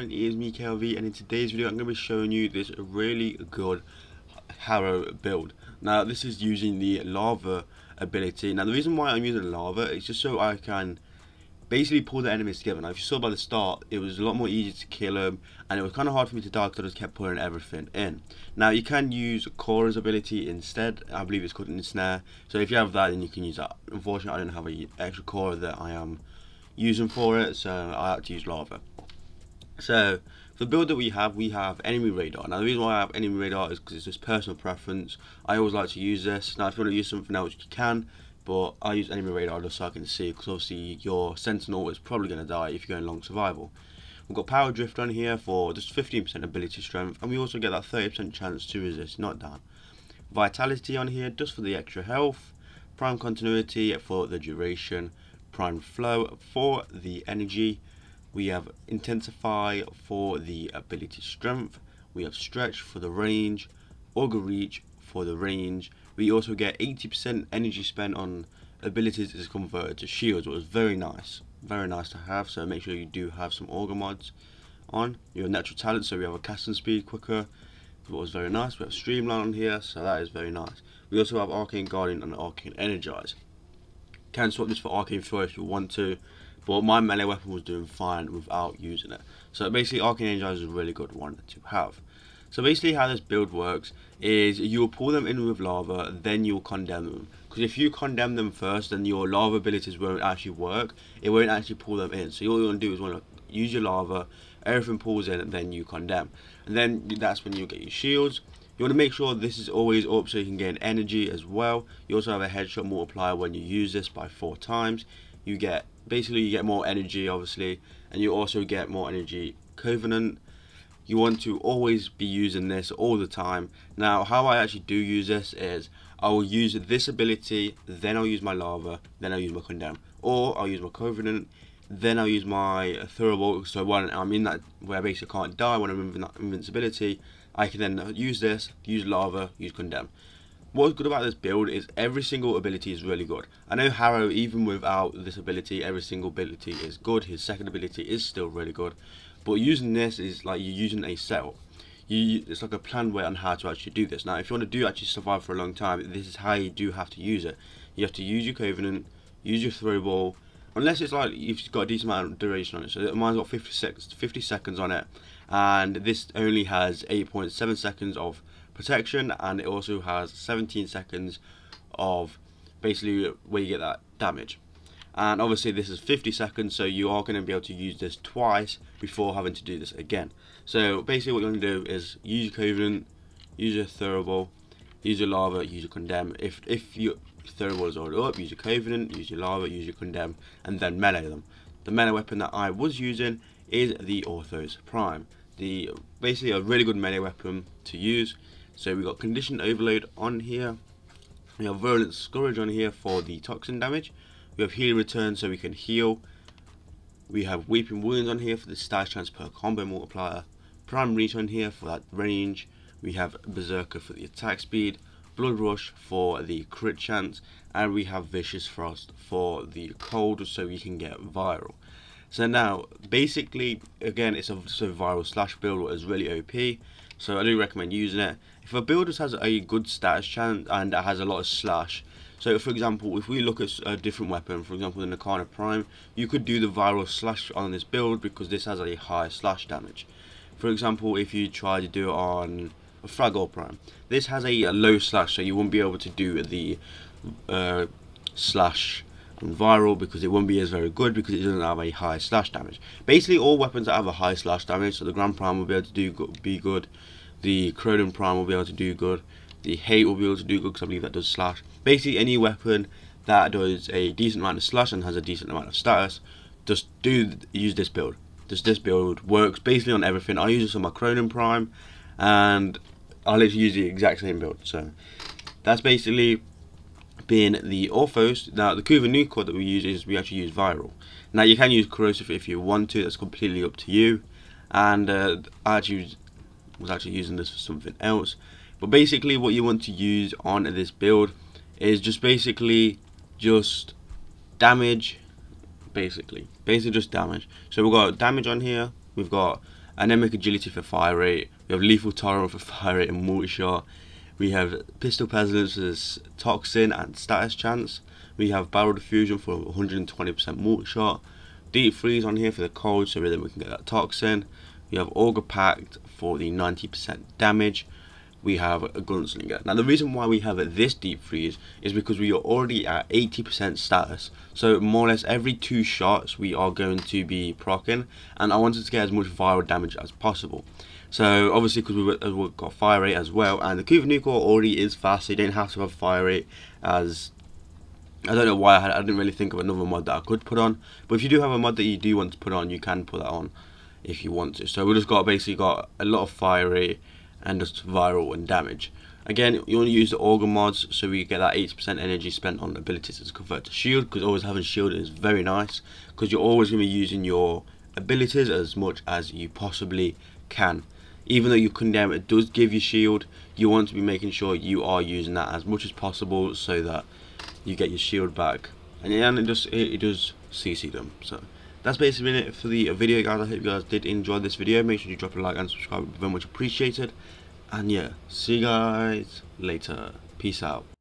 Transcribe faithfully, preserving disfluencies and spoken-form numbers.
everyone, it is me K L V, and in today's video I'm going to be showing you this really good harrow build. Now this is using the lava ability. Now the reason why I'm using lava is just so I can basically pull the enemies together. Now if you saw by the start, it was a lot more easy to kill them, and it was kind of hard for me to die because I just kept pulling everything in. Now you can use Cora's ability instead. I believe it's called Ensnare. So if you have that, then you can use that. Unfortunately I don't have an extra Cora that I am using for it, so I have to use lava. So for the build that we have, we have enemy radar. Now the reason why I have enemy radar is because it's just personal preference. I always like to use this. Now if you want to use something else you can, but I use enemy radar just so I can see, because obviously your sentinel is probably going to die if you're going long survival. We've got power drift on here for just fifteen percent ability strength, and we also get that thirty percent chance to resist knockdown. Vitality on here just for the extra health. Prime continuity for the duration. Prime flow for the energy. We have intensify for the ability strength. We have stretch for the range. Auger reach for the range. We also get eighty percent energy spent on abilities is converted to shields, which was very nice, very nice to have. So make sure you do have some auger mods on. You have natural talent, so we have a casting speed quicker, what was very nice. We have streamline on here, so that is very nice. We also have arcane guardian and arcane energize. Can swap this for arcane throw if you want to, but my melee weapon was doing fine without using it. So basically arcane energize is a really good one to have. So basically how this build works is you will pull them in with lava, then you'll condemn them. Because if you condemn them first, then your lava abilities won't actually work. It won't actually pull them in. So all you want to do is want to use your lava, everything pulls in, and then you condemn. And then that's when you get your shields. You want to make sure this is always up so you can gain energy as well. You also have a headshot multiplier when you use this by four times. You get, basically you get more energy obviously, and you also get more energy covenant. You want to always be using this all the time. Now how I actually do use this is I will use this ability, then I'll use my lava, then I'll use my condemn, or I'll use my covenant, then I'll use my thurible. So when I'm in that where I basically can't die, when I'm in that invincibility, I can then use this, use lava, use condemn. What's good about this build is every single ability is really good. I know Harrow, even without this ability, every single ability is good. His second ability is still really good, but using this is like you're using a setup. You, it's like a planned way on how to actually do this. Now if you want to do actually survive for a long time, this is how you do have to use it. You have to use your covenant, use your throw ball, unless it's like you've got a decent amount of duration on it. So mine's got fifty seconds on it, and this only has eight point seven seconds of protection, and it also has seventeen seconds of basically where you get that damage. And obviously this is fifty seconds, so you are going to be able to use this twice before having to do this again. So basically what you're going to do is use your covenant, use your thurible, use your lava, use your condemn. If if your thurible is already up, use your covenant, use your lava, use your condemn, and then melee them. The melee weapon that I was using is the Orthos Prime. The basically a really good melee weapon to use. So we got conditioned overload on here. We have virulent scourge on here for the toxin damage. We have healing return so we can heal. We have weeping wounds on here for the stash chance per combo multiplier. Prime reach on here for that range. We have berserker for the attack speed. Blood rush for the crit chance, and we have vicious frost for the cold so we can get viral. So now basically again it's a so viral slash build that is really O P, so I do recommend using it. If a build just has a good status chance and it has a lot of slash, so for example if we look at a different weapon, for example the Nakana Prime, you could do the viral slash on this build because this has a high slash damage. For example if you try to do it on a Fragile Prime, this has a, a low slash, so you won't be able to do the uh, slash and viral because it won't be as very good because it doesn't have a high slash damage. Basically all weapons that have a high slash damage, so the Grand Prime will be able to do go be good, the Cronin Prime will be able to do good, the Hate will be able to do good because I believe that does slash. Basically any weapon that does a decent amount of slash and has a decent amount of status, just do use this build. Just this build works basically on everything. I use this on my Cronin Prime, and I literally use the exact same build. So that's basically being the Orthos. Now the Kuva new core that we use is we actually use viral. Now you can use corrosive if you want to, that's completely up to you. And uh, I actually was actually using this for something else. But basically what you want to use on this build is just basically just damage, basically basically just damage. So we've got damage on here, we've got anemic agility for fire rate. We have lethal tolerance for fire rate and multi-shot. We have pistol pestilence as toxin and status chance. We have barrel diffusion for one hundred twenty percent multi-shot. Deep freeze on here for the cold, so then we can get that toxin. We have auger pact for the ninety percent damage. We have a gunslinger. Now the reason why we have this deep freeze is because we are already at eighty percent status, so more or less every two shots we are going to be proccing, and I wanted to get as much viral damage as possible. So obviously because we've, we've got fire rate as well, and the Kuva Nucor already is fast, so you don't have to have fire rate. As I don't know why I, had, I didn't really think of another mod that I could put on, but if you do have a mod that you do want to put on, you can put that on if you want to. So we just got basically got a lot of fire rate and just viral and damage. Again, you want to use the auger mods so we get that eighty percent energy spent on abilities to convert to shield, because always having shield is very nice, because you're always going to be using your abilities as much as you possibly can. Even though your condemn it does give you shield, you want to be making sure you are using that as much as possible so that you get your shield back, and yeah, it just it, it does C C them. So that's basically it for the video, guys. I hope you guys did enjoy this video. Make sure you drop a like and subscribe, very much appreciated. And yeah, see you guys later. Peace out.